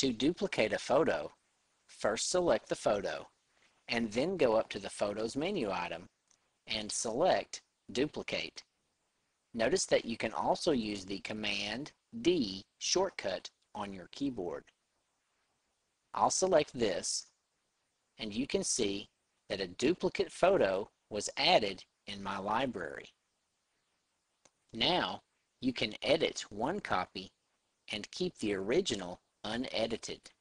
To duplicate a photo, first select the photo and then go up to the Photos menu item and select Duplicate. Notice that you can also use the Command D shortcut on your keyboard. I'll select this, and you can see that a duplicate photo was added in my library. Now you can edit one copy and keep the original unedited.